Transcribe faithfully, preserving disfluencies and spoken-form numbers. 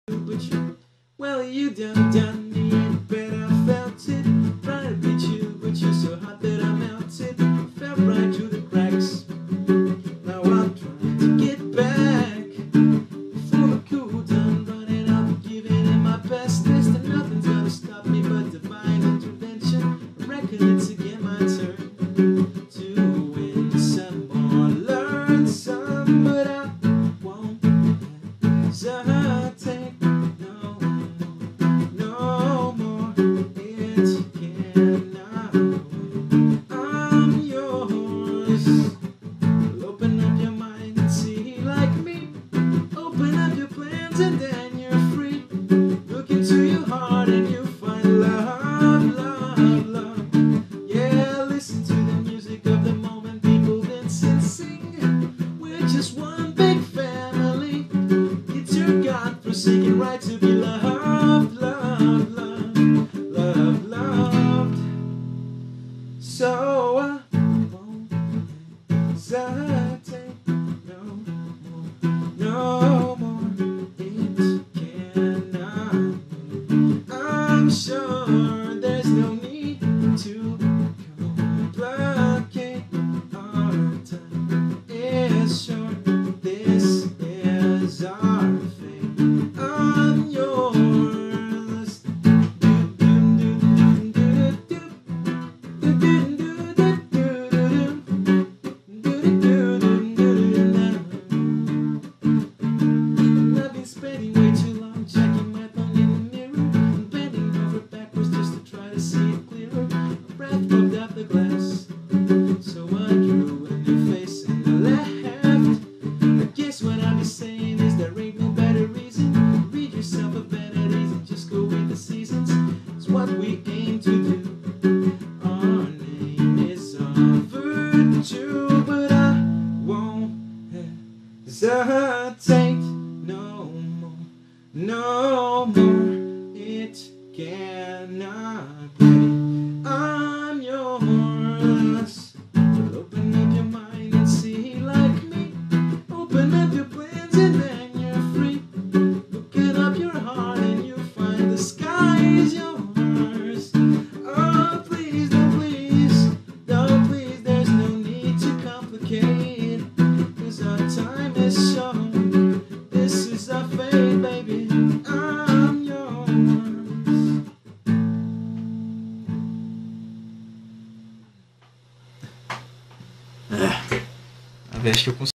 But you, well, you done done me and bet I felt it. Trying to beat you, but you're so hot that I melted. Fell right through the cracks. Now I'm trying to get back. Before the cool done running out, giving it my best. There's nothing's gonna stop me but divine intervention. I reckon it's again my turn to win some more, learn some, but I won't hesitate. No, no more. It cannot wait. I'm yours. Open up your mind and see like me. Open up your plans and then you're free. Look into your heart and you find love, love, love. Yeah, listen to the music of the moment. People dance and sing. We're just one big family. It's your God-forsaken right to be loved, loved, loved, loved, loved. So I won't hesitate. No more, no more. It cannot wait. I'm sure there's no need to complicate. Our time is short. This is our fate. I'm yours. I've been spending way too long checking my phone in the mirror and bending over backwards just to try to see it clearer. My breath puffed out the glass, so I drew a new face and I laughed. I guess what I'll be saying is there ain't no better reason to read yourself a vanities and just go with the seasons. It's what we aim to do. Our name is our virtue, but I won't hesitate. No more, no more. It cannot wait. I'm yours. So open up your mind and see like me. Open up your plans and then you're free. Open up your heart and you find the sky is yours. Oh, please, don't please, don't please. There's no need to complicate, 'cause our time is short. This is our fate, baby. I'm yours. Ah, a ver, acho que eu consigo.